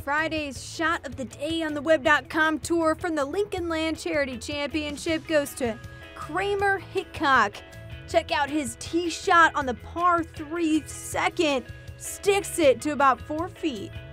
Friday's shot of the day on the Web.com tour from the Lincoln Land Charity Championship goes to Kramer Hickok. Check out his tee shot on the par 3 second. Sticks it to about 4 feet.